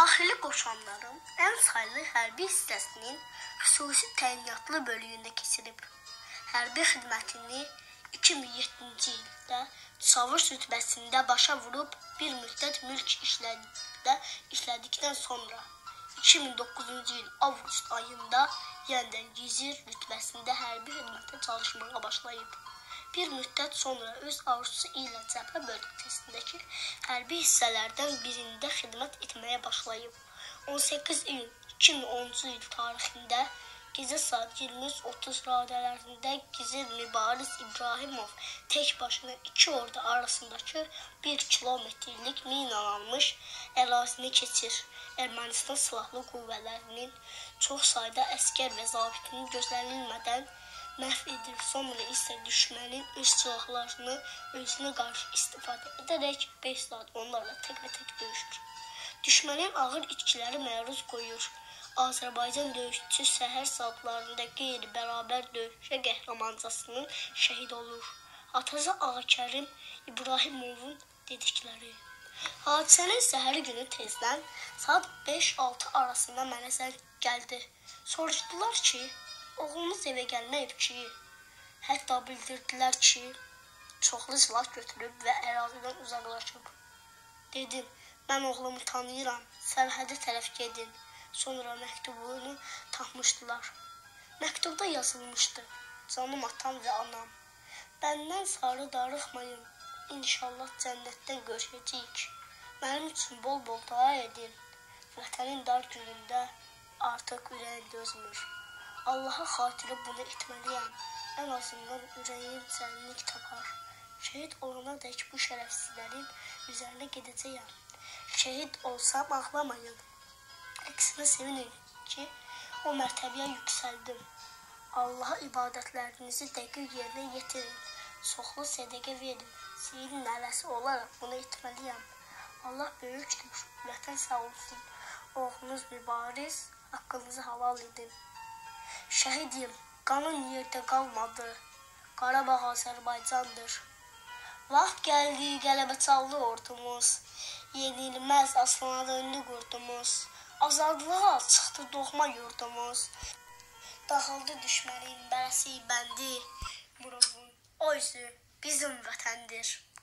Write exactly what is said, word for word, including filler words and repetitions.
Daxili qoşanların ən saylı hərbi hissəsinin xüsusi təyinatlı bölüyündə keçirib. Hərbi xidmətini iki min yeddinci ildə çavuş rütbəsində başa vurub bir müddət mülk işlərində işlədikdən sonra iki min doqquzuncu il avqust ayında yenidən gizir rütbəsində hərbi xidmətə çalışmağa başlayıb. Bir müddət sonra öz arzusu ilə cəbhə bölgəsindəki hərbi hissələrdən birində xidmət etməyə başlayıb. on səkkiz iyun iki min onuncu il tarixində gecə saat iyirmi üç otuz radələrində Gizir Mübariz İbrahimov tək başına iki ordu arasındakı bir kilometrlik minalanmış ərazini keçir. Ermənistan Silahlı Qüvvələrinin çox sayda əskər və zabitini gözlənilmədən məhv edir. Sonra isə düşmənin öz silahlarını özünə qarşı istifadə edərək beş saat onlarla tək və tək döyüşür. Düşmənin ağır itkiləri məruz qoyur. Azərbaycan döyüşçüsü səhər saatlarında qeyri-bərabər döyüşə qəhrəmancasının şəhid olur. Atası Ağakərim İbrahimovun dedikləri. Hadisənin səhəri günü tezdən saat beş altı arasında mənə zəng gəldi. Soruşdular ki, oğlunuz evə gəlməyib ki, hətta bildirdilər ki, çoxlu silah götürüb və ərazidən uzaqlaşıb. Dedim, mən oğlumu tanıyıram, sərhədə tərəf gedin. Sonra məktubunu tapmışdılar. Məktubda yazılmışdı, canım atam və anam. Bəndən sarı darıxmayın, inşallah cənnətdən görüşəcəyik. Mənim üçün bol-bol dua edin. Vətənin dar günündə artıq ürəyim dözmür. Allaha xatirə bunu etməliyəm. Ən azından ürəyim sərinlik tapar. Şəhid olana dək bu şərəfsizlərin üzərinə gedəcəyəm. Şəhid olsam ağlamayın. Əksinə sevinin ki, o mərtəbəyə yüksəldim. Allaha ibadətlərinizi dəqiq yerinə yetirin. Çoxlu sədəqə verin. Seyirin nəvəsi olaraq bunu etməliyəm. Allah böyükdür. Vətən sağ olsun. Oğlunuz Mübariz, haqqınızı halal edin. Şəhidim, qanın yerdə qalmadı. Qarabağ Azərbaycandır. Vaxt gəldi, qələbə çaldı ordumuz. Yenilməz aslana döndü qurdumuz. Azadlığa çıxdı doğma yurdumuz. Dağıldı düşmənin bərəsi bəndi. Murovun o üzü bizim vətəndir.